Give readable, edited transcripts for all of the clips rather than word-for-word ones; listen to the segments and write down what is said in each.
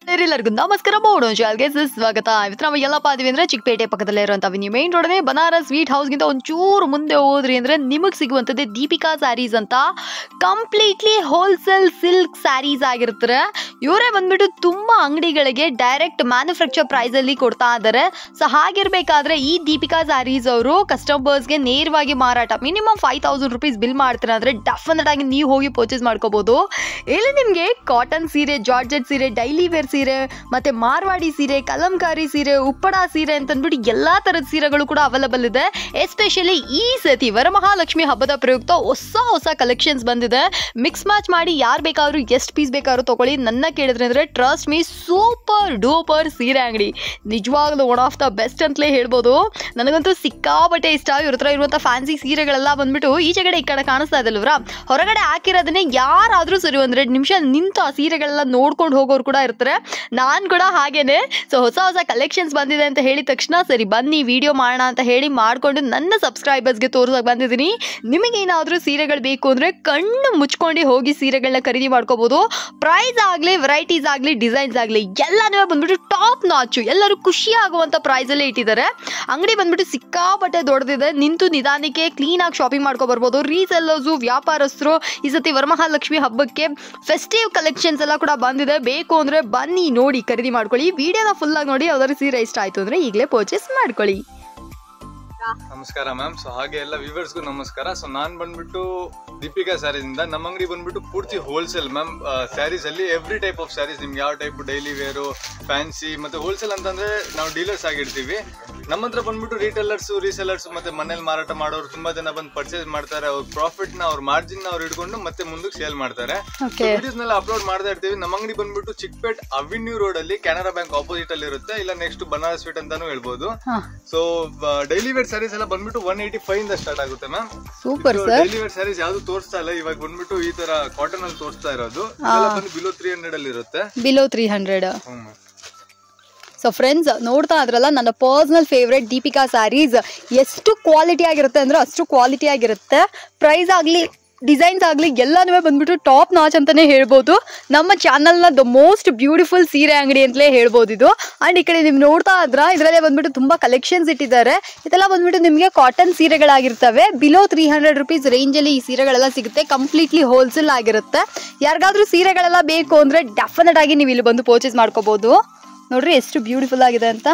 ಎಲ್ಲರಿಗೂ ನಮಸ್ಕಾರ ಮಾಡೋಣ ಚಾಲ್ಗೆ ಸ್ವಾಗತ. ಇವತ್ತು ನಾವು ಎಲ್ಲಪ್ಪ ಇದೀವಿ ಅಂದ್ರೆ ಚಿಕ್ಕಪೇಟೆ ಪಕ್ಕದಲ್ಲೇ ಇರುವಂತ ವಿನಿ ಮೇನ್ ರೋಡ್ನೇ ಬನಾರಸ್ ಸ್ವೀಟ್ ಹೌಸ್ಗಿಂತ ಒಂಚೂರು ಮುಂದೆ ಹೋದ್ರಿ ಅಂದ್ರೆ ನಿಮಗೆ ಸಿಗುವಂಥದ್ದೇ ದೀಪಿಕಾ ಸ್ಯಾರೀಸ್ ಅಂತ ಕಂಪ್ಲೀಟ್ಲಿ ಹೋಲ್ಸೇಲ್ ಸಿಲ್ಕ್ ಸ್ಯಾರೀಸ್ ಆಗಿರ್ತಾರೆ. ಇವರೇ ಬಂದ್ಬಿಟ್ಟು ತುಂಬಾ ಅಂಗಡಿಗಳಿಗೆ ಡೈರೆಕ್ಟ್ ಮ್ಯಾನುಫ್ಯಾಕ್ಚರ್ ಪ್ರೈಸ್ ಅಲ್ಲಿ ಕೊಡ್ತಾ ಇದ್ದಾರೆ. ಸೊ ಹಾಗಿರ್ಬೇಕಾದ್ರೆ ಈ ದೀಪಿಕಾ ಸ್ಯಾರೀಸ್ ಅವರು ಕಸ್ಟಮರ್ಸ್ಗೆ ನೇರವಾಗಿ ಮಾರಾಟ ಮಿನಿಮಮ್ 5,000 ರೂಪೀಸ್ ಬಿಲ್ ಮಾಡ್ತಾರೆ ಅಂದ್ರೆ ಡೆಫಿನೆಟ್ ಆಗಿ ನೀವು ಹೋಗಿ ಪರ್ಚೇಸ್ ಮಾಡ್ಕೋಬಹುದು. ಇಲ್ಲಿ ನಿಮಗೆ ಕಾಟನ್ ಸೀರೆ, ಜಾರ್ಜೆಟ್ ಸೀರೆ, ಡೈಲಿ ವೇರ್ ಸೀರೆ, ಮತ್ತೆ ಮಾರ್ವಾಡಿ ಸೀರೆ, ಕಲಂಕಾರಿ ಸೀರೆ, ಉಪ್ಪಡ ಸೀರೆ ಅಂತ ಅಂದ್ಬಿಟ್ಟು ಎಲ್ಲಾ ತರದ ಸೀರೆಗಳು ಕೂಡ ಅವೈಲೇಬಲ್ ಇದೆ. ಎಸ್ಪೆಷಲಿ ಈ ಸತಿ ವರಮಹಾಲಕ್ಷ್ಮಿ ಹಬ್ಬದ ಪ್ರಯುಕ್ತ ಹೊಸ ಕಲೆಕ್ಷನ್ಸ್ ಬಂದಿದೆ. ಮಿಕ್ಸ್ ಮ್ಯಾಚ್ ಮಾಡಿ ಯಾರು ಬೇಕಾದ್ರೂ ಎಷ್ಟು ಪೀಸ್ ಬೇಕಾದ್ರೂ ತಗೊಳ್ಳಿ. ನನ್ನ ಕೇಳಿದ್ರೆ ಅಂದ್ರೆ ಟ್ರಸ್ಟ್ ಮೀ ಸೂಪರ್ ಡೂಪರ್ ಸೀರೆ ಅಂಗಡಿ ನಿಜವಾಗ್ಲೂ ಒನ್ ಆಫ್ ದ ಬೆಸ್ಟ್ ಅಂತಲೇ ಹೇಳ್ಬೋದು. ನನಗಂತೂ ಸಿಕ್ಕಾಪಟ್ಟೆ ಇಷ್ಟ. ಇವ್ರ ಹತ್ರ ಇರುವಂತ ಫ್ಯಾನ್ಸಿ ಸೀರೆಗಳೆಲ್ಲ ಬಂದ್ಬಿಟ್ಟು ಈಚೆಗಡೆ ಈ ಕಡೆ ಕಾಣಿಸ್ತಾ ಇದಲ್ವ್ರ, ಹೊರಗಡೆ ಹಾಕಿರೋದನ್ನೇ ಯಾರಾದ್ರೂ ಸರಿ 1-2 ನಿಮಿಷ ನಿಂತು ಆ ಸೀರೆಗಳೆಲ್ಲ ನೋಡ್ಕೊಂಡು ಹೋಗೋರು ಕೂಡ ಇರ್ತಾರೆ. ನಾನು ಕೂಡ ಹಾಗೇನೆ. ಸೊ ಹೊಸ ಕಲೆಕ್ಷನ್ಸ್ ಬಂದಿದೆ ಅಂತ ಹೇಳಿದ ತಕ್ಷಣ ಸರಿ ಬನ್ನಿ ವಿಡಿಯೋ ಮಾಡೋಣ ಅಂತ ಹೇಳಿ ಮಾಡಿಕೊಂಡು ನನ್ನ ಸಬ್ಸ್ಕ್ರೈಬರ್ಸ್ಗೆ ತೋರ್ಸೋಕೆ ಬಂದಿದ್ದೀನಿ. ನಿಮಗೇನಾದರೂ ಸೀರೆಗಳು ಬೇಕು ಅಂದರೆ ಕಣ್ಣು ಮುಚ್ಕೊಂಡು ಹೋಗಿ ಸೀರೆಗಳನ್ನ ಖರೀದಿ ಮಾಡ್ಕೋಬೋದು. ಪ್ರೈಸ್ ಆಗಲಿ, ವೆರೈಟೀಸ್ ಆಗಲಿ, ಡಿಸೈನ್ಸ್ ಆಗಲಿ ಎಲ್ಲನೂ ಬಂದ್ಬಿಟ್ಟು ಟಾಪ್ ನಾಚು, ಎಲ್ಲರೂ ಖುಷಿ ಆಗುವಂಥ ಪ್ರೈಸಲ್ಲೇ ಇಟ್ಟಿದ್ದಾರೆ. ಅಂಗಡಿ ಬಂದ್ಬಿಟ್ಟು ಸಿಕ್ಕಾಪಟ್ಟೆ ದೊಡ್ಡದಿದೆ. ನಿಂತು ನಿಧಾನಕ್ಕೆ ಕ್ಲೀನಾಗಿ ಶಾಪಿಂಗ್ ಮಾಡ್ಕೊ ಬರ್ಬೋದು. ರೀಸೆಲ್ಲರ್ಸು, ವ್ಯಾಪಾರಸ್ಥರು ಈ ಸತಿ ವರಮಹಾಲಕ್ಷ್ಮಿ ಹಬ್ಬಕ್ಕೆ ಫೆಸ್ಟಿವ್ ಕಲೆಕ್ಷನ್ಸ್ ಎಲ್ಲ ಕೂಡ ಬಂದಿದೆ. ಬೇಕು ಅಂದರೆ ಬನ್ನಿ ನೋಡಿ ಖರೀದಿ ಮಾಡ್ಕೊಳ್ಳಿ. ವಿಡಿಯೋನ ಫುಲ್ ಆಗಿ ನೋಡಿ. ಯಾವ್ದಾದ್ರು ಸೀರೆ ಇಷ್ಟ ಆಯ್ತು ಅಂದ್ರೆ ಈಗಲೇ ಪರ್ಚೇಸ್ ಮಾಡ್ಕೊಳ್ಳಿ. ನಮಸ್ಕಾರ ಮ್ಯಾಮ್. ಸೊ ಹಾಗೆ ಎಲ್ಲ ವ್ಯೂವರ್ಸ್ಗೂ ನಮಸ್ಕಾರ. ಸೊ ನಾನ್ ಬಂದ್ಬಿಟ್ಟು ದೀಪಿಕಾ ಸ್ಯಾರೀಸ್ ಇಂದ. ನಮ್ಮ ಅಂಗಡಿ ಬಂದ್ಬಿಟ್ಟು ಪೂರ್ತಿ ಹೋಲ್ಸೇಲ್ ಮ್ಯಾಮ್. ಸ್ಯಾರೀಸ್ ಅಲ್ಲಿ ಎವ್ರಿ ಟೈಪ್ ಆಫ್ ಸ್ಯಾರೀಸ್, ನಿಮ್ಗೆ ಯಾವ ಟೈಪ್ ಡೈಲಿ ವೇರು, ಫ್ಯಾನ್ಸಿ ಮತ್ತೆ ಹೋಲ್ಸೇಲ್ ಅಂತಂದ್ರೆ ನಾವು ಡೀಲರ್ಸ್ ಆಗಿರ್ತೀವಿ. ನಮ್ಮ ಹತ್ರ ಬಂದ್ಬಿಟ್ಟು ರೀಟೇಲರ್ಸ್, ರೀಸೆಲರ್ಸ್ ಮತ್ತೆ ಮನೇಲಿ ಮಾರಾಟ ಮಾಡೋರು ತುಂಬಾ ಜನ ಬಂದು ಪರ್ಚೇಸ್ ಮಾಡ್ತಾರೆ. ಅವ್ರ ಪ್ರಾಫಿಟ್ ನ, ಅವ್ರ ಮಾರ್ಜಿನ್ ನ ಅವ್ರು ಇಟ್ಕೊಂಡು ಮತ್ತೆ ಮುಂದಕ್ಕೆ ಸೇಲ್ ಮಾಡ್ತಾರೆ. ವಿಡಿಯೋಸ್ ನೆಲ್ಲ ಅಪ್ಲೋಡ್ ಮಾಡ್ತಾ ಇರ್ತೀವಿ. ನಮ್ಮ ಅಂಗಡಿ ಬಂದ್ಬಿಟ್ಟು ಚಿಕ್ಕಪೇಟ್ ಅವೆನ್ಯೂ ರೋಡ್ ಅಲ್ಲಿ ಕೆನರಾ ಬ್ಯಾಂಕ್ ಆಪೋಸಿಟ್ ಅಲ್ಲಿ ಇರುತ್ತೆ. ಇಲ್ಲ ನೆಕ್ಸ್ಟ್ ಬನಾರಸ್ ಸ್ವೀಟ್ ಅಂತಾನು ಹೇಳ್ಬೋದು. ಸೊ ಡೈಲಿ ವೇರ್ ಸ್ಯಾರೀಸ್ ಎಲ್ಲ ಬಂದ್ಬಿಟ್ಟು 185 ಇಂದ ಸ್ಟಾರ್ಟ್ ಆಗುತ್ತೆ ma'am. Super. Daily wear sarees ಯಾವ್ದು ತೋರಿಸ್ತಾ ಇಲ್ಲ ಇವಾಗ. ಬಂದ್ಬಿಟ್ಟು ಈ ತರ ಕಾಟನ್ ಅಲ್ಲಿ ತೋರಿಸ್ತಾ ಇರೋದು ಬಂದು ಬಿಲೋ 300 ಅಲ್ಲಿ ಇರುತ್ತೆ. ಬಿಲೋ 300. ಸೊ ಫ್ರೆಂಡ್ಸ್ ನೋಡ್ತಾ ಇದ್ರಲ್ಲ, ನನ್ನ ಪರ್ಸನಲ್ ಫೇವ್ರೆಟ್ ದೀಪಿಕಾ ಸ್ಯಾರೀಸ್ ಎಷ್ಟು ಕ್ವಾಲಿಟಿ ಆಗಿರುತ್ತೆ ಅಂದ್ರೆ ಅಷ್ಟು ಕ್ವಾಲಿಟಿ ಆಗಿರುತ್ತೆ. ಪ್ರೈಸ್ ಆಗಲಿ, ಡಿಸೈನ್ಸ್ ಆಗಲಿ ಎಲ್ಲನೂ ಬಂದ್ಬಿಟ್ಟು ಟಾಪ್ ನಾಚ್ ಅಂತಾನೆ ಹೇಳ್ಬೋದು. ನಮ್ಮ ಚಾನಲ್ನ ದ ಮೋಸ್ಟ್ ಬ್ಯೂಟಿಫುಲ್ ಸೀರೆ ಅಂಗಡಿ ಅಂತಲೇ ಹೇಳ್ಬೋದು ಇದು. ಆ್ಯಂಡ್ ಈ ಕಡೆ ನೀವು ನೋಡ್ತಾ ಇದ್ರ ಇದರಲ್ಲೇ ಬಂದ್ಬಿಟ್ಟು ತುಂಬ ಕಲೆಕ್ಷನ್ಸ್ ಇಟ್ಟಿದ್ದಾರೆ. ಇದೆಲ್ಲ ಬಂದ್ಬಿಟ್ಟು ನಿಮಗೆ ಕಾಟನ್ ಸೀರೆಗಳಾಗಿರ್ತವೆ. ಬಿಲೋ 300 ರೂಪೀಸ್ ರೇಂಜಲ್ಲಿ ಈ ಸೀರೆಗಳೆಲ್ಲ ಸಿಗುತ್ತೆ. ಕಂಪ್ಲೀಟ್ಲಿ ಹೋಲ್ಸೇಲ್ ಆಗಿರುತ್ತೆ. ಯಾರಿಗಾದ್ರೂ ಸೀರೆಗಳೆಲ್ಲ ಬೇಕು ಅಂದರೆ ಡೆಫಿನೆಟ್ ಆಗಿ ನೀವು ಇಲ್ಲಿ ಬಂದು ಪರ್ಚೇಸ್ ಮಾಡ್ಕೋಬೋದು. ನೋಡ್ರಿ ಎಷ್ಟು ಬ್ಯೂಟಿಫುಲ್ ಆಗಿದೆ ಅಂತ.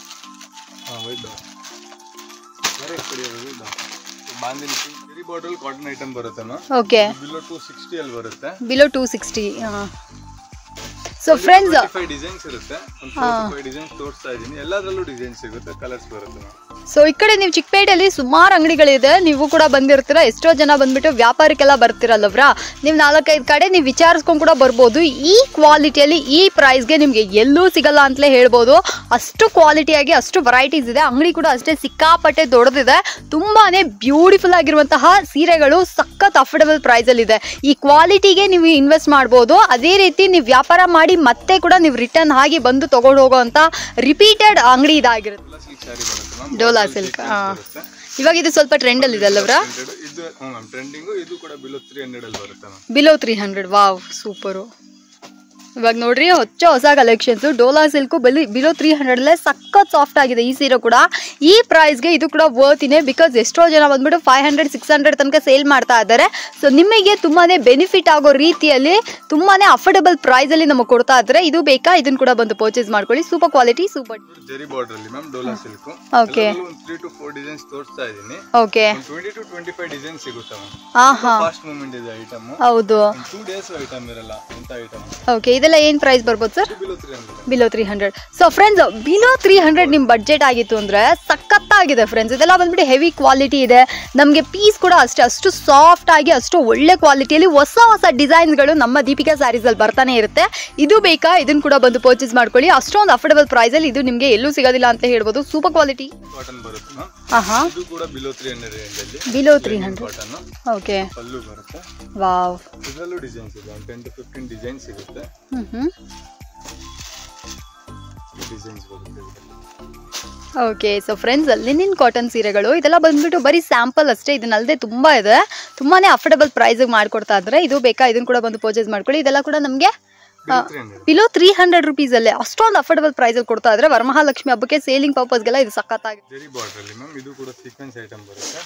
ಕಾಟನ್ ಐಟಮ್ ಬರುತ್ತೆ. ಓಕೆ, ಬಿಲೋ 260 ಅಲ್ಲಿ ಬರುತ್ತೆ. ಬಿಲೋ 260. ಸೊ ಫ್ರೆಂಡ್ಸ್ ಡಿಸೈನ್ಸ್ ಇರುತ್ತೆ. 45 ಡಿಸೈನ್ಸ್ ತೋರಿಸ್ತಾ ಇದ್ದೀನಿ. ಎಲ್ಲದರಲ್ಲೂ ಡಿಸೈನ್ಸ್ ಸಿಗುತ್ತೆ, ಕಲರ್ಸ್ ಬರುತ್ತೆ. ಸೊ ಈ ಕಡೆ ನೀವು ಚಿಕ್ಕಪೇಟೆಯಲ್ಲಿ ಸುಮಾರು ಅಂಗಡಿಗಳಿದೆ. ನೀವು ಕೂಡ ಬಂದಿರ್ತೀರ. ಎಷ್ಟೋ ಜನ ಬಂದ್ಬಿಟ್ಟು ವ್ಯಾಪಾರಕ್ಕೆಲ್ಲ ಬರ್ತಿರಲ್ಲವ್ರ, ನೀವು 4-5 ಕಡೆ ನೀವು ವಿಚಾರಿಸ್ಕೊಂಡು ಕೂಡ ಬರ್ಬೋದು. ಈ ಕ್ವಾಲಿಟಿಯಲ್ಲಿ ಈ ಪ್ರೈಸ್ಗೆ ನಿಮಗೆ ಎಲ್ಲೂ ಸಿಗಲ್ಲ ಅಂತಲೇ ಹೇಳ್ಬೋದು. ಅಷ್ಟು ಕ್ವಾಲಿಟಿಯಾಗಿ ಅಷ್ಟು ವೆರೈಟೀಸ್ ಇದೆ. ಅಂಗಡಿ ಕೂಡ ಅಷ್ಟೇ ಸಿಕ್ಕಾಪಟ್ಟೆ ದೊಡ್ಡದಿದೆ. ತುಂಬಾನೇ ಬ್ಯೂಟಿಫುಲ್ ಆಗಿರುವಂತಹ ಸೀರೆಗಳು ಸಖತ್ ಅಫೋರ್ಡಬಲ್ ಪ್ರೈಸಲ್ಲಿ ಇದೆ. ಈ ಕ್ವಾಲಿಟಿಗೆ ನೀವು ಇನ್ವೆಸ್ಟ್ ಮಾಡ್ಬೋದು. ಅದೇ ರೀತಿ ನೀವು ವ್ಯಾಪಾರ ಮಾಡಿ ಮತ್ತೆ ಕೂಡ ನೀವು ರಿಟರ್ನ್ ಆಗಿ ಬಂದು ತಗೊಂಡು ಹೋಗುವಂತ ರಿಪೀಟೆಡ್ ಅಂಗಡಿ ಇದಾಗಿರುತ್ತೆ. ಡೋಲಾ ಸಿಲ್ಕ್. ಇವಾಗ ಇದು ಸ್ವಲ್ಪ ಟ್ರೆಂಡ್ ಅಲ್ಲಿ ಇದೆ ಅಲ್ಲವ್ರ? ಬಿಲೋ 300. Wow, super. ಇವಾಗ ನೋಡ್ರಿ ಹೊಸ ಕಲೆಕ್ಷನ್ಸ್ ಡೋಲಾ ಸಿಲ್ಕು ಬಿಲೋ 300 ಸಖತ್ ಸಾಫ್ಟ್ ಆಗಿದೆ ಈ ಸೀರೆ ಕೂಡ. ಈ ಪ್ರೈಸ್ಗೆ ಇದು ಕೂಡ ವರ್ತಿನೇ. ಬಿಕಾಸ್ ಎಷ್ಟೋ ಜನ ಬಂದ್ಬಿಟ್ಟು 500-600 ತನಕ ಸೇಲ್ ಮಾಡ್ತಾ ಇದ್ದಾರೆ. ಸೊ ನಿಮಗೆ ತುಂಬಾನೇ ಬೆನಿಫಿಟ್ ಆಗೋ ರೀತಿಯಲ್ಲಿ ತುಂಬಾನೇ ಅಫೋರ್ಡಬಲ್ ಪ್ರೈಸ್ ಅಲ್ಲಿ ನಮಗೆ ಕೊಡ್ತಾ ಇದ್ದಾರೆ. ಇದು ಬೇಕಾ, ಇದನ್ನ ಕೂಡ ಬಂದು ಪರ್ಚೇಸ್ ಮಾಡ್ಕೊಳ್ಳಿ. Super quality, super zari border ಅಲ್ಲಿ ma'am Dola silk. Okay, 3 to 4 designs ತೋರಿಸ್ತಾ ಇದೀನಿ. ಓಕೆ, 20 to 25 ಡಿಸೈನ್ಸ್ ಸಿಗುತ್ತೆ ಮ್ಯಾಮ್. ಆಹಾ, ಫಾಸ್ಟ್ ಮೂವ್ಮೆಂಟ್ ಇದೆ ಐಟಮ್. ಹೌದು, 2 ಡೇಸ್ ಐಟಮ್ ಇರಲ್ಲ ಅಂತ ಐಟಮ್. ಓಕೆ, ಇದೆಲ್ಲ ಏನ್ ಪ್ರೈಸ್ ಬರ್ಬೋದು sir? Below 300. So friends below 300 ನಿಮ್ ಬಡ್ಜೆಟ್ ಆಗಿತ್ತು ಅಂದ್ರೆ ಸಖತ್ತಾಗಿದೆ ಫ್ರೆಂಡ್ಸ್. ಇದೆಲ್ಲ ಬಂದ್ಬಿಟ್ಟು ಹೆವಿ ಕ್ವಾಲಿಟಿ ಇದೆ. ನಮಗೆ ಪೀಸ್ ಕೂಡ ಅಷ್ಟು ಸಾಫ್ಟ್ ಆಗಿ ಅಷ್ಟು ಒಳ್ಳೆ ಕ್ವಾಲಿಟಿಯಲ್ಲಿ ಹೊಸ ಡಿಸೈನ್ಸ್ಗಳು ನಮ್ಮ ದೀಪಿಕಾ ಸ್ಯಾರೀಸ್ ಅಲ್ಲಿ ಬರ್ತಾನೆ ಇರುತ್ತೆ. ಇದು ಬೇಕಾ, ಇದನ್ನ ಕೂಡ ಬಂದು ಪರ್ಚೇಸ್ ಮಾಡ್ಕೊಳ್ಳಿ. ಅಷ್ಟೊಂದು ಅಫೋರ್ಡಬಲ್ ಪ್ರೈಸ್ ಅಲ್ಲಿ ಇದು ನಿಮಗೆ ಎಲ್ಲೂ ಸಿಗೋದಿಲ್ಲ ಅಂತ ಹೇಳ್ಬೋದು. ಸೂಪರ್ ಕ್ವಾಲಿಟಿ ಕಾಟನ್ ಬರುತ್ತೆ ಮ್ಯಾಮ್. ಆಹಾ, ಇದು ಕೂಡ ಬಿಲೋ 300 ರೇಂಜ್ ಅಲ್ಲಿ. Below 300 cotton. ಓಕೆ, ಪಲ್ಲು ಬರುತ್ತೆ. ವಾವ್, ಇದರಲ್ಲೂ ಡಿಸೈನ್ಸ್ ಇದೆ. 10 to 15 ಡಿಸೈನ್ಸ್ ಸಿಗುತ್ತೆ. ಡಿಸೈನ್ಸ್ ಬರುತ್ತೆ. Okay, so friends linen cotton ಸೀರೆಗಳು ಇದೆಲ್ಲ ಬಂದ್ಬಿಟ್ಟು ಬರೀ ಸ್ಯಾಂಪಲ್ ಅಷ್ಟೇ. ಇದನ್ನಲ್ಲದೆ ತುಂಬಾ ಇದೆ. ತುಂಬಾನೇ ಅಫೋರ್ಡಬಲ್ ಪ್ರೈಸ್ಗೆ ಮಾಡ್ಕೊಡ್ತಾ ಇದ್ದಾರೆ. ಇದು ಬೇಕಾ, ಇದನ್ನ ಕೂಡ ಬಂದು ಪರ್ಚೇಸ್ ಮಾಡ್ಕೊಳ್ಳಿ. ಇದೆಲ್ಲ ಕೂಡ ನಮಗೆ ಬಿಲೋ 300 ರುಪೀಸ್ ಅಲ್ಲೇ ಅಷ್ಟೊಂದು ಅಫೋರ್ಡಬಲ್ ಪ್ರೈಸ್ ಅಲ್ಲಿ ಕೊಡ್ತಾ ಇದ್ರೆ ವರಮಹಾಲಕ್ಷ್ಮಿ ಹಬ್ಬಕ್ಕೆ ಸೇಲಿಂಗ್ ಪರ್ಪಸ್ಗೆಲ್ಲ ಇದು ಸಖತ್ತಾಗಿದೆ. ಜರಿ ಬಾರ್ಡರ್ ಅಲ್ಲಿ ಮ್ಯಾಮ್ ಇದು ಕೂಡ ಸೀಕ್ವೆನ್ಸ್ ಐಟಮ್ ಬರುತ್ತೆ.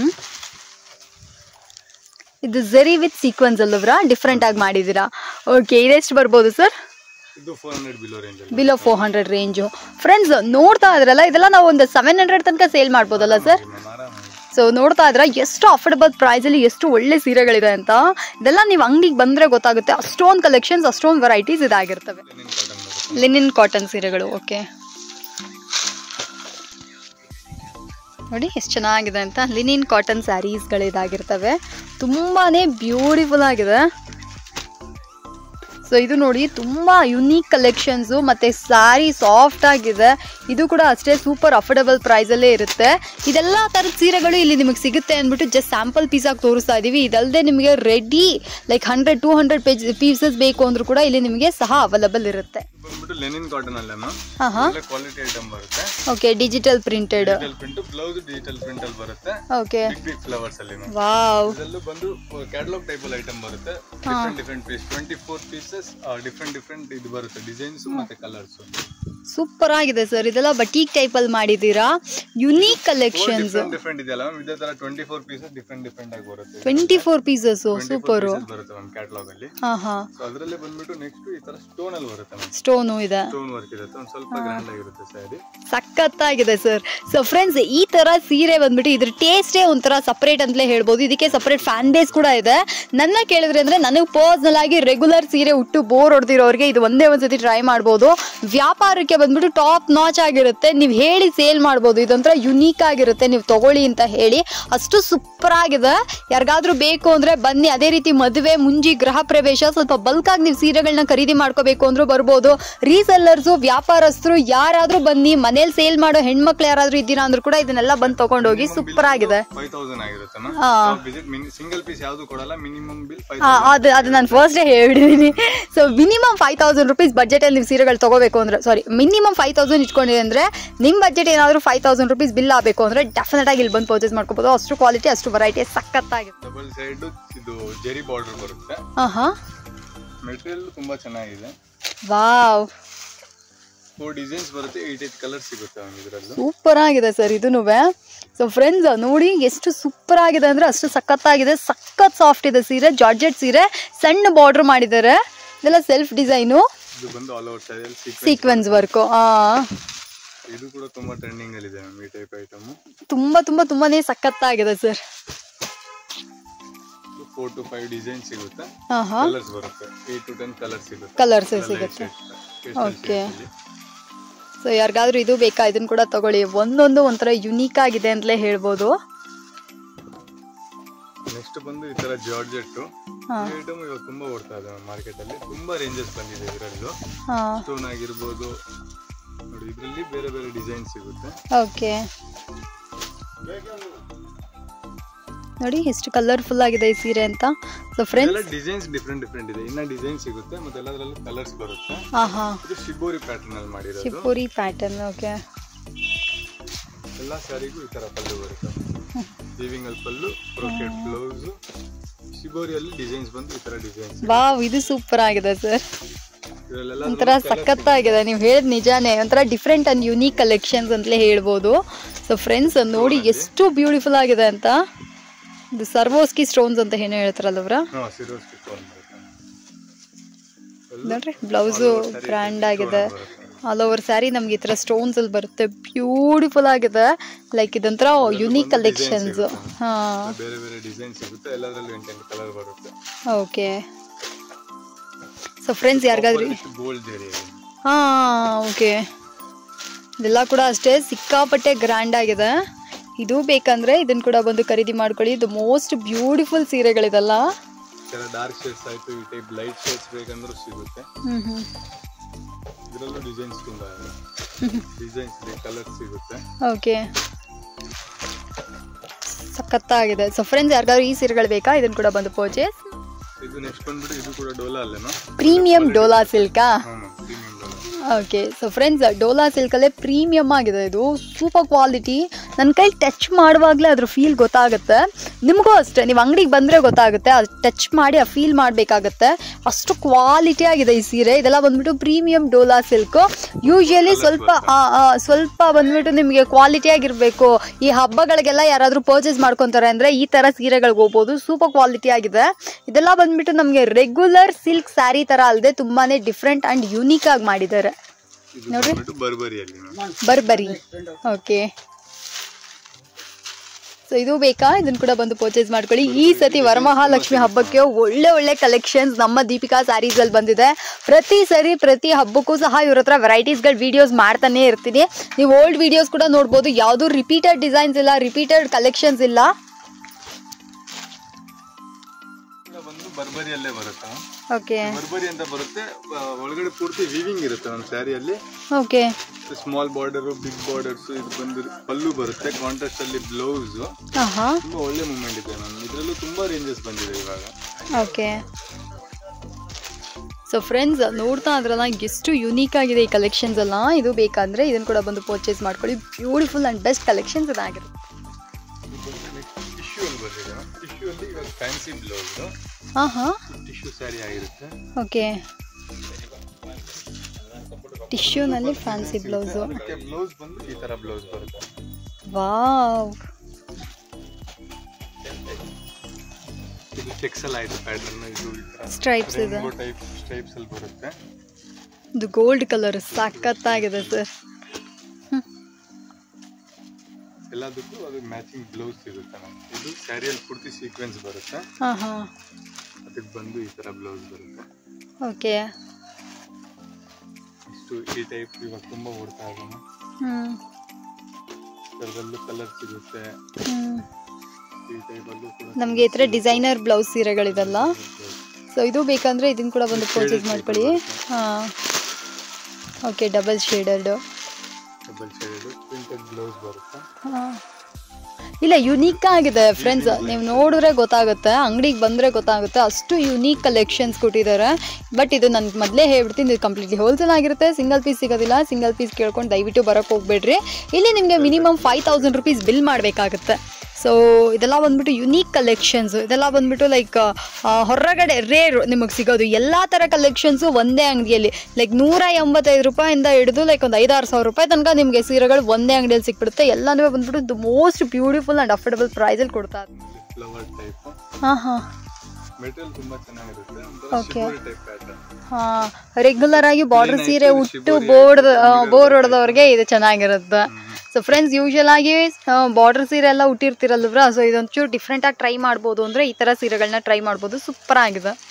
ಇದು ಜರಿ ವಿತ್ ಸೀಕ್ವೆನ್ಸ್ ಅಲ್ಲವ್ರಾ ಡಿಫ್ರೆಂಟ್ ಆಗಿ ಮಾಡಿದೀರಾ. ಓಕೆ, ಇದೆಷ್ಟು ಬರ್ಬೋದು ಸರ್? ಇದು 400 ಬಿಲೋ ರೇಂಜ್ ಅಲ್ಲಿ. Below 400 range. ಫ್ರೆಂಡ್ಸ್ ನೋಡ್ತಾ ಇದ್ರಲ್ಲ, ಇದೆಲ್ಲ ನಾವು ಒಂದು 700 ತನಕ ಸೇಲ್ ಮಾಡ್ಬೋದಲ್ಲ ಸರ್? ಸೊ ನೋಡ್ತಾ ಇದ್ರೆ ಎಷ್ಟು ಅಫೋರ್ಡಬಲ್ ಪ್ರೈಸ್ ಅಲ್ಲಿ ಎಷ್ಟು ಒಳ್ಳೆ ಸೀರೆಗಳಿದೆ ಅಂತ. ಇದೆಲ್ಲ ನೀವು ಅಂಗಡಿಗೆ ಬಂದ್ರೆ ಗೊತ್ತಾಗುತ್ತೆ. ಅಷ್ಟೊಂದು ಕಲೆಕ್ಷನ್ಸ್, ಅಷ್ಟೊಂದು ವೆರೈಟೀಸ್ ಇದಾಗಿರ್ತವೆ. ಲಿನಿನ್ ಕಾಟನ್ ಸೀರೆಗಳು. ಓಕೆ, ನೋಡಿ ಎಷ್ಟು ಚೆನ್ನಾಗಿದೆ ಅಂತ. ಲಿನಿನ್ ಕಾಟನ್ ಸ್ಯಾರೀಸ್ಗಳು ಇದಾಗಿರ್ತವೆ. ತುಂಬಾನೇ ಬ್ಯೂಟಿಫುಲ್ ಆಗಿದೆ. ಸೊ ಇದು ನೋಡಿ ತುಂಬಾ ಯುನೀಕ್ ಕಲೆಕ್ಷನ್ಸು ಮತ್ತು ಸ್ಯಾರಿ ಸಾಫ್ಟ್ ಆಗಿದೆ. ಇದು ಕೂಡ ಅಷ್ಟೇ ಸೂಪರ್ ಅಫೋರ್ಡಬಲ್ ಪ್ರೈಸಲ್ಲೇ ಇರುತ್ತೆ. ಇದೆಲ್ಲ ಥರದ ಸೀರೆಗಳು ಇಲ್ಲಿ ನಿಮಗೆ ಸಿಗುತ್ತೆ ಅಂದ್ಬಿಟ್ಟು ಜಸ್ಟ್ ಸ್ಯಾಂಪಲ್ ಪೀಸಾಗಿ ತೋರಿಸ್ತಾ ಇದ್ದೀವಿ. ಇದಲ್ಲದೆ ನಿಮಗೆ ರೆಡಿ ಲೈಕ್ 100-200 ಪೀಸಸ್ ಬೇಕು ಅಂದ್ರೂ ಕೂಡ ಇಲ್ಲಿ ನಿಮಗೆ ಸಹ ಅವೈಲಬಲ್ ಇರುತ್ತೆ. ಲೆನಿನ್ ಕಾಟನ್ ಅಲ್ಲ ಕ್ವಾಲಿಟಿ ಐಟಮ್ ಬರುತ್ತೆ. Okay, digital printed. Blouse digital print ಅಲ್ಲಿ ಬರುತ್ತೆ. ಓಕೆ, ಬಿಗ್ ಫ್ಲವರ್ಸ್ ಅಲ್ಲಿ. ವಾವ್, ಇದೆಲ್ಲ ಬಂದು ಕ್ಯಾಟಲಾಗ್ ಟೈಪ್ ಅಲ್ಲಿ ಐಟಮ್ ಬರುತ್ತೆ. ಡಿಫರೆಂಟ್ ಪೀಸ್ 24 ಪೀಸಸ್ ಡಿಫರೆಂಟ್ ಇದು ಬರುತ್ತೆ. ಡಿಸೈನ್ಸ್ ಮತ್ತೆ ಕಲರ್ಸ್ ಸೂಪರ್ ಆಗಿದೆ ಸರ್. ಇದೆಲ್ಲ ಬಟೀಕ್ ಟೈಪ್ ಅಲ್ಲಿ ಮಾಡಿದೀರಾ. ಯುನೀಕ್ ಕಲೆಕ್ಷನ್ಸ್ ಡಿಫರೆಂಟ್ ಇದೆಯಲ್ಲ ಮ್ಯಾಮ್. ಇದೇ ತರ 24 ಪೀಸಸ್ ಡಿಫರೆಂಟ್ ಆಗಿ ಬರುತ್ತೆ. 24 ಪೀಸಸ್ ಸೂಪರ್ ಬರುತ್ತೆ ಮ್ಯಾಮ್ ಕ್ಯಾಟಲಾಗ್ ಅಲ್ಲಿ. ಸೊ ಅದರಲ್ಲೇ ಬಂದ್ಬಿಟ್ಟು ನೆಕ್ಸ್ಟ್ ಈ ತರ ಸ್ಟೋನ್ ಅಲ್ಲಿ ಬರುತ್ತೆ ಮ್ಯಾಮ್. ಸ್ಟೋನು ಇದೆ, ಸ್ಟೋನ್ ವರ್ಕ್ ಇರುತ್ತೆ. ಒಂದು ಸ್ವಲ್ಪ ಗ್ರ್ಯಾಂಡ್ ಆಗಿರುತ್ತೆ ಸ್ಯಾರಿ. ಸಖತ್ತಾಗಿದೆ ಸರ್. ಸೊ ಫ್ರೆಂಡ್ಸ್, ಈ ತರ ಸೀರೆ ಬಂದ್ಬಿಟ್ಟು ಇದ್ರ ಟೇಸ್ಟೇ ಒಂಥರ ಸಪರೇಟ್ ಅಂತಲೇ ಹೇಳ್ಬೋದು. ಇದಕ್ಕೆ ಸಪರೇಟ್ ಫ್ಯಾನ್ ಬೇಸ್ ಕೂಡ ಇದೆ. ನನ್ನ ಕೇಳಿದ್ರೆ ಅಂದ್ರೆ ನನಗೆ ಪರ್ಸನಲ್ ಆಗಿ ರೆಗ್ಯುಲರ್ ಸೀರೆ ಉಟ್ಟು ಬೋರ್ ಹೊಡೆದಿರೋರಿಗೆ ಇದು ಒಂದೇ ಒಂದ್ಸತಿ ಟ್ರೈ ಮಾಡ್ಬೋದು. ವ್ಯಾಪಾರಕ್ಕೆ ಬಂದ್ಬಿಟ್ಟು ಟಾಪ್ ನಾಚ್ ಆಗಿರುತ್ತೆ. ನೀವು ಹೇಳಿ ಸೇಲ್ ಮಾಡ್ಬೋದು. ಇದೊಂಥರ ಯುನೀಕ್ ಆಗಿರುತ್ತೆ. ನೀವು ತಗೊಳ್ಳಿ ಅಂತ ಹೇಳಿ ಅಷ್ಟು ಸೂಪರ್ ಆಗಿದೆ. ಯಾರಿಗಾದ್ರೂ ಬೇಕು ಅಂದ್ರೆ ಬನ್ನಿ. ಅದೇ ರೀತಿ ಮದುವೆ, ಮುಂಜಿ, ಗೃಹ ಪ್ರವೇಶ, ಸ್ವಲ್ಪ ಬಲ್ಕ್ ಆಗಿ ನೀವು ಸೀರೆಗಳನ್ನ ಖರೀದಿ ಮಾಡ್ಕೋಬೇಕು ಅಂದ್ರೂ ಬರ್ಬೋದು. ರೀಸೆಲ್ಲರ್ಸು, ವ್ಯಾಪಾರಸ್ಥರು ಯಾರಾದ್ರೂ ಬನ್ನಿ. ಮನೇಲಿ ಸೇಲ್ ಮಾಡೋ ಹೆಣ್ಮಕ್ಳು ಯಾರಾದ್ರೂ ಇದ್ದೀರಾ ಅಂದ್ರೂ ಕೂಡ ಇದನ್ನೆಲ್ಲ ಬಂದು ತಗೊಂಡೋಗಿ. ಸೂಪರ್ ಆಗಿದೆ. 5000 ಆಗಿರುತ್ತೆ. ಸಿಂಗಲ್ ಪೀಸ್ ಯಾವುದು ಕೊಡಲ್ಲ. ಮಿನಿಮಮ್ ಬಿಲ್ ಅದು ನಾನು ಫಸ್ಟ್ ಹೇಳಿದ್ದೀನಿ. ಸೊ ಮಿನಿಮಮ್ 5000 ರುಪೀಸ್ ಬಜೆಟ್ ಅಲ್ಲಿ ನೀವು ಸೀರೆಗಳು ತಗೋಬೇಕು ಅಂದ್ರೆ, ಸಾರಿ, ಮಿನಿಮಮ್ 5000 ಇಟ್ಕೊಂಡಿದೆ ಅಂದ್ರೆ ನಿಮ್ಮ ಬಜೆಟ್ ಏನಾದರೂ 5000 ರುಪೀಸ್ ಬಿಲ್ ಆಗಬೇಕು ಅಂದ್ರೆ ಡೆಫಿನೆಟ್ ಆಗಿ ಇಲ್ಲಿ ಬಂದು ಪರ್ಚೇಸ್ ಮಾಡ್ಕೋಬಹುದು. ಅಷ್ಟು ಕ್ವಾಲಿಟಿ, ಅಷ್ಟು ವೆರೈಟಿ ಸಖತ್ತಾಗಿದೆ. ಡಬಲ್ ಸೈಡ್ ಇದು ಜೆರಿ ಬಾರ್ಡರ್ ಬರುತ್ತೆ. ಮೆಟೀರಿಯಲ್ ತುಂಬಾ ಚೆನ್ನಾಗಿದೆ. ವಾವ್, 4 ಡಿಸೈನ್ಸ್ ಬರುತ್ತೆ. 8 ಕಲರ್ ಸಿಗುತ್ತೆ ಇದರಲ್ಲಿ. ಸೂಪರ್ ಆಗಿದೆ ಸರ್ ಇದೂನುವೆ. ಸೊ ಫ್ರೆಂಡ್ಸ್ ನೋಡಿ ಎಷ್ಟು ಸೂಪರ್ ಆಗಿದೆ ಅಂದ್ರೆ ಅಷ್ಟು ಸಖತ್ತಾಗಿದೆ. ಸಖತ್ ಸಾಫ್ಟ್ ಇದೆ ಸೀರೆ. ಜಾರ್ಜೆಟ್ ಸೀರೆ, ಸಣ್ಣ ಬಾರ್ಡರ್ ಮಾಡಿದ್ದಾರೆ. ಇದೆಲ್ಲ ಸೆಲ್ಫ್ ಡಿಸೈನು, ಇದು ಬಂದು all over style sequence work. ಇದು ಕೂಡ ತುಂಬಾ ಟ್ರೆಂಡಿಂಗ್ ಅಲ್ಲಿ ಇದೆ ಈ ಟೈಪ್ ಐಟಮ್. ತುಂಬಾನೇ ಸಖತ್ತಾಗಿದೆ ಸರ್. 4 to 5 ಡಿಸೈನ್ ಸಿಗುತ್ತೆ. ಕಲರ್ಸ್ ಬರುತ್ತೆ. 8 to 10 ಕಲರ್ಸ್ ಸಿಗುತ್ತೆ. ಓಕೆ, ಸೊ ಯಾರಿಗಾದ್ರೂ ಇದು ಬೇಕಾ ಇದನ್ನ ಕೂಡ ತಗೊಳ್ಳಿ. ಒಂದೊಂದು ಒಂಥರ ಯುನೀಕ್ ಆಗಿದೆ ಅಂತಲೇ ಹೇಳ್ಬೋದು. ನೆಕ್ಸ್ಟ್ ಬಂದು ಈ ತರ ಜಾರ್ಜೆಟ್ ಐಟಮ್ ಇವಾಗ ತುಂಬಾ ಓಡ್ತಾ ಇದೆ ಮಾರ್ಕೆಟ್ ಅಲ್ಲಿ. ತುಂಬಾ ರೇಂಜಸ್ ಬಂದಿದೆ ಇದರಲ್ಲೂ. ಸ್ಟೋನ್ ಆಗಿರ್ಬೋದು ನೋಡಿ. ಇದರಲ್ಲಿ ಬೇರೆ ಬೇರೆ ಡಿಸೈನ್ ಸಿಗುತ್ತೆ. ಓಕೆ, ನೋಡಿ ಎಷ್ಟು ಕಲರ್ಫುಲ್ ಆಗಿದೆ ಈ ಸೀರೆ ಅಂತ. ಸೊ ಫ್ರೆಂಡ್ಸ್, ಡಿಸೈನ್ಸ್ ಡಿಫರೆಂಟ್ ಇದೆ. ಇನ್ನ ಡಿಸೈನ್ ಸಿಗುತ್ತೆ ಮತ್ತೆ ಎಲ್ಲದರಲ್ಲೂ ಕಲರ್ಸ್ ಬರುತ್ತೆ. ಇದು ಶಿಬೋರಿ ಪ್ಯಾಟರ್ನ್ ಅಲ್ಲಿ ಮಾಡಿರೋದು. Shibori pattern. ಓಕೆ, ಎಲ್ಲ ಸ್ಯಾರಿಗೂ ಈ ತರ ಪಲ್ಲು ಬರುತ್ತೆ. ವೀವಿಂಗ್ ಅಲ್ಲಿ ಪಲ್ಲು, ಬ್ರೋಕೆಟ್ ಬ್ಲೌಸ್, ಶಿಬೋರಿಯಲ್ಲಿ ಡಿಸೈನ್ಸ್ ಬಂದು ಈ ತರ ಡಿಸೈನ್ಸ್. ವಾವ್, ಇದು ಸೂಪರ್ ಆಗಿದೆ ಸರ್. ಒಂಥರ ಸಖತ್ತಾಗಿದೆ. ನೀವು ಹೇಳಿದ್ ನಿಜಾನೇ. ಒಂಥರ ಡಿಫ್ರೆಂಟ್ ಅಂಡ್ ಯುನೀಕ್ ಕಲೆಕ್ಷನ್ಸ್ ಅಂತಲೇ ಹೇಳ್ಬೋದು. ಸೊ ಫ್ರೆಂಡ್ಸ್ ನೋಡಿ ಎಷ್ಟು ಬ್ಯೂಟಿಫುಲ್ ಆಗಿದೆ ಅಂತ. ಇದು ಸರ್ವೋಸ್ಕಿ ಸ್ಟೋನ್ಸ್ ಅಂತ ಏನೋ ಹೇಳ್ತಾರಲ್ಲ ಅವರ. ನೋಡ್ರಿ, ಬ್ಲೌಸು ಗ್ರ್ಯಾಂಡ್ ಆಗಿದೆ. ಆಲ್ ಓವರ್ ಸ್ಯಾರಿ ನಮ್ಗೆ ಈ ತರ ಸ್ಟೋನ್ಸ್ ಅಲ್ಲಿ ಬರುತ್ತೆ. ಬ್ಯೂಟಿಫುಲ್ ಆಗಿದೆ. ಲೈಕ್ ಇದೊಂಥರ ಯುನೀಕ್ ಕಲೆಕ್ಷನ್ಸ್. ಬೇರೆ ಬೇರೆ ಡಿಸೈನ್ ಸಿಗುತ್ತೆ. ಎಲ್ಲದರಲ್ಲೂ 8 ಕಲರ್ ಬರುತ್ತೆ. ಓಕೆ, ಸೊ ಫ್ರೆಂಡ್ಸ್ ಯಾರಿಗಾದ್ರೂ ಓಕೆ, ಇದೆಲ್ಲ ಕೂಡ ಅಷ್ಟೇ ಸಿಕ್ಕಾಪಟ್ಟೆ ಗ್ರ್ಯಾಂಡ್ ಆಗಿದೆ. ಇದು ಬೇಕಂದ್ರೆ ಇದನ್ನ ಕೂಡ ಬಂದು ಖರೀದಿ ಮಾಡ್ಕೊಳ್ಳಿ. ಇದು ಮೋಸ್ಟ್ ಬ್ಯೂಟಿಫುಲ್ ಸೀರೆಗಳಿದೆಲ್ಲ. ಡಾರ್ಕ್ ಶೇಡ್ಸ್ ಆಯ್ತು, ಈ ಟೈಪ್ ಲೈಟ್ ಶೇಡ್ಸ್ ಬೇಕಂದ್ರೂ ಸಿಗುತ್ತೆ. ಇದರಲ್ಲೂ ಡಿಸೈನ್ಸ್ ತುಂಬಾ ಇದೆ. ಡಿಸೈನ್ಸ್ ಇದೆ, ಕಲರ್ ಸಿಗುತ್ತೆ. ಓಕೆ, ಸಖತ್ತಾಗಿದೆ. ಸೊ ಫ್ರೆಂಡ್ಸ್ ಯಾರಿಗಾದ್ರೂ ಈ ಸೀರೆಗಳು ಬೇಕಾ ಇದನ್ನ ಕೂಡ ಬಂದು ಪರ್ಚೇಸ್. ಇದು ನೆಕ್ಸ್ಟ್ ಬಂದ್ಬಿಟ್ಟು ಇದು ಕೂಡ ಡೋಲಾ ಅಲ್ಲೇನೋ, ಪ್ರೀಮಿಯಂ ಡೋಲಾ ಸಿಲ್ಕಾ. ಓಕೆ, ಸೊ ಫ್ರೆಂಡ್ಸ್ ಡೋಲಾ ಸಿಲ್ಕಲ್ಲೇ ಪ್ರೀಮಿಯಮ್ ಆಗಿದೆ, ಇದು ಸೂಪರ್ ಕ್ವಾಲಿಟಿ. ನನ್ನ ಕೈ ಟಚ್ ಮಾಡುವಾಗಲೇ ಅದ್ರ ಫೀಲ್ ಗೊತ್ತಾಗುತ್ತೆ. ನಿಮಗೂ ಅಷ್ಟೇ, ನೀವು ಅಂಗಡಿಗೆ ಬಂದರೆ ಗೊತ್ತಾಗುತ್ತೆ, ಅದು ಟಚ್ ಮಾಡಿ ಆ ಫೀಲ್ ಮಾಡಬೇಕಾಗತ್ತೆ, ಅಷ್ಟು ಕ್ವಾಲಿಟಿ ಆಗಿದೆ ಈ ಸೀರೆ. ಇದೆಲ್ಲ ಬಂದ್ಬಿಟ್ಟು ಪ್ರೀಮಿಯಂ ಡೋಲಾ ಸಿಲ್ಕು. ಯೂಶಲಿ ಸ್ವಲ್ಪ ಬಂದ್ಬಿಟ್ಟು ನಿಮಗೆ ಕ್ವಾಲಿಟಿ ಆಗಿರಬೇಕು. ಈ ಹಬ್ಬಗಳಿಗೆಲ್ಲ ಯಾರಾದರೂ ಪರ್ಚೇಸ್ ಮಾಡ್ಕೊತಾರೆ ಅಂದರೆ ಈ ಥರ ಸೀರೆಗಳಿಗೆ ಹೋಗ್ಬೋದು. ಸೂಪರ್ ಕ್ವಾಲಿಟಿ ಆಗಿದೆ. ಇದೆಲ್ಲ ಬಂದ್ಬಿಟ್ಟು ನಮಗೆ ರೆಗ್ಯುಲರ್ ಸಿಲ್ಕ್ ಸ್ಯಾರಿ ಥರ ಅಲ್ಲದೆ ತುಂಬಾ ಡಿಫ್ರೆಂಟ್ ಆ್ಯಂಡ್ ಯುನೀಕ್ ಆಗಿ ಮಾಡಿದ್ದಾರೆ ನೋಡ್ರಿ. ಬರ್ಬರಿ. ಓಕೆ, ಸೊ ಇದು ಬೇಕಾ, ಇದನ್ನು ಕೂಡ ಬಂದು ಪರ್ಚೇಸ್ ಮಾಡ್ಕೊಳ್ಳಿ. ಈ ಸತಿ ವರಮಹಾಲಕ್ಷ್ಮಿ ಹಬ್ಬಕ್ಕೆ ಒಳ್ಳೆ ಕಲೆಕ್ಷನ್ಸ್ ನಮ್ಮ ದೀಪಿಕಾ ಸ್ಯಾರೀಸಲ್ಲಿ ಬಂದಿದೆ. ಪ್ರತಿ ಹಬ್ಬಕ್ಕೂ ಸಹ ಇವ್ರ ಹತ್ರ ವೆರೈಟೀಸ್ಗಳು ವೀಡಿಯೋಸ್ ಮಾಡ್ತಾನೆ ಇರ್ತೀನಿ. ನೀವು ಓಲ್ಡ್ ವೀಡಿಯೋಸ್ ಕೂಡ ನೋಡ್ಬೋದು. ಯಾವುದೂ ರಿಪೀಟೆಡ್ ಡಿಸೈನ್ಸ್ ಇಲ್ಲ, ರಿಪೀಟೆಡ್ ಕಲೆಕ್ಷನ್ಸ್ ಇಲ್ಲ. ಬರ್ಬರಿಯಲ್ಲೇ ಬರುತ್ತೆ. ಓಕೆ, ಬರ್ಬರಿ ಅಂತ ಬರುತ್ತೆ. ಒಳಗಡೆ ಪೂರ್ತಿ ವೀವಿಂಗ್ ಇರುತ್ತೆ ನಮ್ಮ ಸ್ಯಾರಿಯಲ್ಲಿ. Okay, small border, big borders, ಇದು ಬಂದು ಪಲ್ಲು ಬರುತ್ತೆ. ಕಾಂಟ್ರಾಸ್ಟ್ ಅಲ್ಲಿ ಬ್ಲೌಸ್. ತುಂಬಾ ಒಳ್ಳೆ ಮೂವ್ಮೆಂಟ್ ಇದೆ ಮ್ಯಾಮ್. ಇದರಲ್ಲೂ ತುಂಬಾ ರೇಂಜಸ್ ಬಂದಿದೆ ಇವಾಗ. ಓಕೆ, ಸೊ ಫ್ರೆಂಡ್ಸ್ ನೋಡ್ತಾ ಇದ್ರಲ್ಲ ಎಷ್ಟು ಯುನೀಕ್ ಆಗಿದೆ ಈ ಕಲೆಕ್ಷನ್ಸ್ ಎಲ್ಲ. ಇದು ಬೇಕಂದ್ರೆ ಇದನ್ನು ಕೂಡ ಬಂದು ಪರ್ಚೇಸ್ ಮಾಡ್ಕೊಳ್ಳಿ. ಬ್ಯೂಟಿಫುಲ್ ಆ್ಯಂಡ್ ಬೆಸ್ಟ್ ಕಲೆಕ್ಷನ್ಸ್ ಇದಾಗಿರುತ್ತೆ. ಟಿಶ್ಯೂ ಅಲ್ಲಿ ಬಂದಿದೆ. ಟಿಶ್ಯೂ ಅಲ್ಲಿ ಇವಾಗ ಫ್ಯಾನ್ಸಿ ಬ್ಲೌಸ್. ಟಿಶ್ಯೂ ಸ್ಯಾರಿ ಆಗಿರುತ್ತೆ. ಓಕೆ, ಟಿಶ್ಯೂನಲ್ಲಿ ಫ್ಯಾನ್ಸಿ ಬ್ಲೌಸ್. ಬ್ಲೌಸ್ ಬಂದು ಈ ತರ ಬ್ಲೌಸ್ ಬರುತ್ತೆ. ವಾವ್, ಇದು ಚೆಕ್ಸಲ್ ಆಯ್ತು ಪ್ಯಾಟರ್ನ್. ಇದು ಸ್ಟ್ರೈಪ್ಸ್ ಇದೆ, ಟೈಪ್ ಸ್ಟ್ರೈಪ್ಸ್ ಅಲ್ಲಿ ಬರುತ್ತೆ. ಇದು ಗೋಲ್ಡ್ ಕಲರ್ ಸಖತ್ತಾಗಿದೆ ಸರ್. ಎಲ್ಲದಕ್ಕೂ ಅದು ಮ್ಯಾಚಿಂಗ್ ಬ್ಲೌಸ್ ಸಿಗುತ್ತೆ ನಮ್ಗೆ. ಇದು ಸ್ಯಾರಿಯಲ್ಲಿ ಪೂರ್ತಿ ಸೀಕ್ವೆನ್ಸ್ ಬರುತ್ತೆ. ಅದಕ್ಕೆ ಬಂದು ಈ ತರ ಬ್ಲೌಸ್ ಬರುತ್ತೆ. ಓಕೆ, ಇಷ್ಟು ಈ ಟೈಪ್ ಇವಾಗ ತುಂಬಾ ಓಡ್ತಾ ಇದ್ದಾನೆ. ಇದರಲ್ಲೂ ಕಲರ್ ಸಿಗುತ್ತೆ. ಈ ಟೈಪ್ ಅಲ್ಲೂ ಕೂಡ ನಮಗೆ ಈ ತರ ಡಿಸೈನರ್ ಬ್ಲೌಸ್ ಸೀರೆಗಳಿದೆಲ್ಲ. ಸೊ ಇದು ಬೇಕಂದ್ರೆ ಇದನ್ನ ಕೂಡ ಬಂದು ಪರ್ಚೇಸ್ ಮಾಡ್ಕೊಳ್ಳಿ. Okay, double shaded printed blouse ಬರುತ್ತೆ. ಇಲ್ಲ, ಯುನೀಕ್ ಆಗಿದೆ ಫ್ರೆಂಡ್ಸ್. ನೀವು ನೋಡಿದ್ರೆ ಗೊತ್ತಾಗುತ್ತೆ, ಅಂಗಡಿಗೆ ಬಂದರೆ ಗೊತ್ತಾಗುತ್ತೆ, ಅಷ್ಟು ಯುನೀಕ್ ಕಲೆಕ್ಷನ್ಸ್ ಕೊಟ್ಟಿದ್ದಾರೆ. ಬಟ್ ಇದು ನನಗೆ ಮೊದಲೇ ಹೇಳ್ಬಿಡ್ತೀನಿ, ಇದು ಕಂಪ್ಲೀಟ್ಲಿ ಹೋಲ್ಸೇಲ್ ಆಗಿರುತ್ತೆ. ಸಿಂಗಲ್ ಪೀಸ್ ಸಿಗೋದಿಲ್ಲ. ಸಿಂಗಲ್ ಪೀಸ್ ಕೇಳ್ಕೊಂಡು ದಯವಿಟ್ಟು ಬರೋಕ್ಕೆ ಹೋಗ್ಬೇಡ್ರಿ. ಇಲ್ಲಿ ನಿಮಗೆ ಮಿನಿಮಮ್ 5000 ರೂಪೀಸ್ ಬಿಲ್ ಮಾಡಬೇಕಾಗುತ್ತೆ. ಸೊ ಇದೆಲ್ಲ ಬಂದ್ಬಿಟ್ಟು ಯುನೀಕ್ ಕಲೆಕ್ಷನ್ಸ್. ಇದೆಲ್ಲ ಬಂದ್ಬಿಟ್ಟು ಲೈಕ್ ಹೊರಗಡೆ ರೇರು ನಿಮಗೆ ಸಿಗೋದು. ಎಲ್ಲ ಥರ ಕಲೆಕ್ಷನ್ಸು ಒಂದೇ ಅಂಗಡಿಯಲ್ಲಿ. ಲೈಕ್ 185 ರೂಪಾಯಿಂದ ಹಿಡಿದು ಲೈಕ್ ಒಂದು 5-6 ಸಾವಿರ ರೂಪಾಯಿ ತನಕ ನಿಮಗೆ ಸೀರೆಗಳು ಒಂದೇ ಅಂಗಡಿಯಲ್ಲಿ ಸಿಕ್ಬಿಡುತ್ತೆ. ಎಲ್ಲನೂ ಬಂದ್ಬಿಟ್ಟು the most beautiful and affordable ಪ್ರೈಸಲ್ಲಿ ಕೊಡ್ತಾರೆ. ಮೆಟೀರಿಯಲ್ ತುಂಬಾ ಚೆನ್ನಾಗಿರುತ್ತೆ. ಓಕೆ, ರೆಗ್ಯುಲರ್ ಆಗಿ ಬಾರ್ಡರ್ ಸೀರೆ ಉಟ್ಟು ಬೋರ್ ಹೊಡೆದವ್ರಿಗೆ ಇದು ಚೆನ್ನಾಗಿರುತ್ತೆ. ಸೊ ಫ್ರೆಂಡ್ಸ್ ಯೂಶಲ್ ಆಗಿ ಬಾರ್ಡರ್ ಸೀರೆ ಎಲ್ಲ ಉಟ್ಟಿರ್ತಿರಲ್ವ್ರ, ಸೊ ಇದೊಂಚೂರು ಡಿಫ್ರೆಂಟಾಗಿ ಟ್ರೈ ಮಾಡ್ಬೋದು ಅಂದರೆ ಈ ಥರ ಸೀರೆಗಳನ್ನ ಟ್ರೈ ಮಾಡ್ಬೋದು. ಸೂಪರ್ ಆಗಿದೆ.